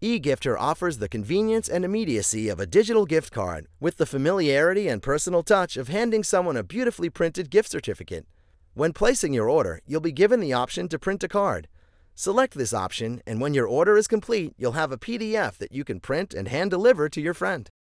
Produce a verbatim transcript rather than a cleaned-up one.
eGifter offers the convenience and immediacy of a digital gift card with the familiarity and personal touch of handing someone a beautifully printed gift certificate. When placing your order, you'll be given the option to print a card. Select this option, and when your order is complete, you'll have a P D F that you can print and hand deliver to your friend.